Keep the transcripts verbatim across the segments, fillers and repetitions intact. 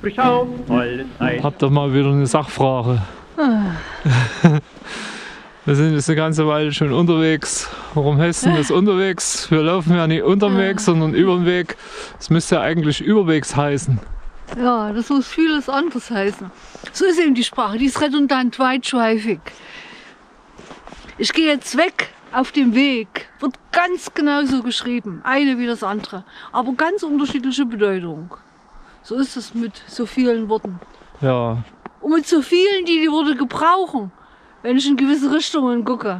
frisch auf, volle Zeit. Habt ihr mal wieder eine Sachfrage? Wir sind jetzt eine ganze Weile schon unterwegs. Warum heißt denn das unterwegs? Wir laufen ja nicht unterm Weg, sondern über den Weg. Das müsste ja eigentlich überwegs heißen. Ja, das muss vieles anderes heißen. So ist eben die Sprache, die ist redundant, weitschweifig. Ich gehe jetzt weg auf dem Weg, wird ganz genauso geschrieben, eine wie das andere, aber ganz unterschiedliche Bedeutung. So ist es mit so vielen Worten. Ja. Und mit so vielen, die die Worte gebrauchen, wenn ich in gewisse Richtungen gucke.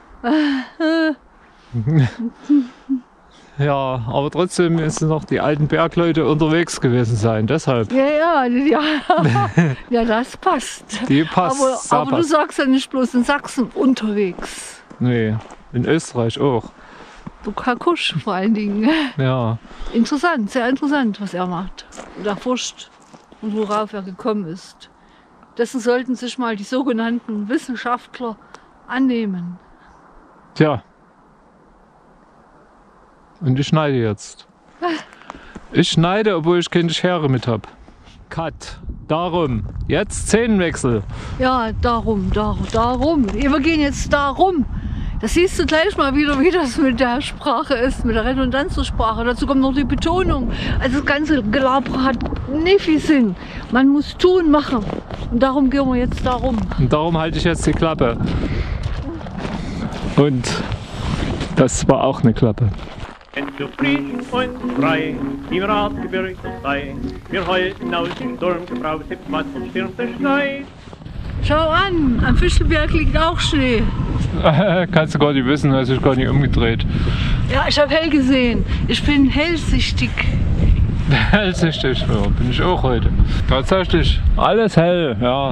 Ja, aber trotzdem müssen noch die alten Bergleute unterwegs gewesen sein, deshalb. Ja, ja, ja, ja, das passt. Die passt. Aber, aber du sagst ja nicht bloß in Sachsen unterwegs. Nee, in Österreich auch. Du Kakusch vor allen Dingen. Ja. Interessant, sehr interessant, was er macht. Und erforscht und worauf er gekommen ist. Dessen sollten sich mal die sogenannten Wissenschaftler annehmen. Tja. Und ich schneide jetzt. Ich schneide, obwohl ich keine Schere mit habe. Cut. Darum. Jetzt Szenenwechsel. Ja, darum, darum, darum. Wir gehen jetzt darum. Das siehst du gleich mal wieder, wie das mit der Sprache ist, mit der Redundanz der Sprache. Dazu kommt noch die Betonung. Also das ganze Gelaber hat nicht viel Sinn. Man muss tun, machen. Und darum gehen wir jetzt darum. Und darum halte ich jetzt die Klappe. Und das war auch eine Klappe. Wenn zufrieden und frei im Radgebirge sei, wir halten aus dem Sturm gebraucht, was vom Stirn verschneit. Schau an, am Fischelberg liegt auch Schnee. Kannst du gar nicht wissen, hast dich gar nicht umgedreht. Ja, ich habe hell gesehen. Ich bin hellsichtig. Hellsichtig, ja, bin ich auch heute. Tatsächlich, alles hell, ja.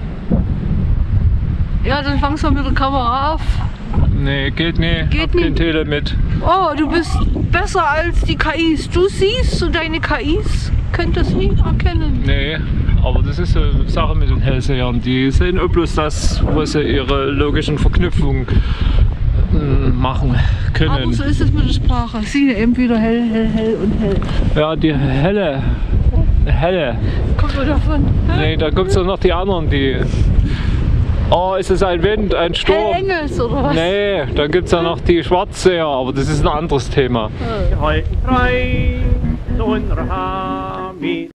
Ja, dann fangst du mit der Kamera auf. Nee, geht nicht. Geht Hab nicht. kein Tele mit. Oh, du bist besser als die K Is. Du siehst und deine K Is können das nie erkennen. Nee, aber das ist so eine Sache mit den Hellsehern. Die sehen auch bloß das, wo sie ihre logischen Verknüpfungen machen können. Aber so ist es mit der Sprache. Sie eben wieder hell, hell, hell und hell. Ja, die helle. Helle. Kommt man davon? Nee, da gibt es ja noch die anderen, die. Oh, ist es ein Wind, ein Sturm? Engels oder was? Nee, dann gibt es ja noch die Schwarzseher, aber das ist ein anderes Thema. Wir halten frei zu unserer Heimat.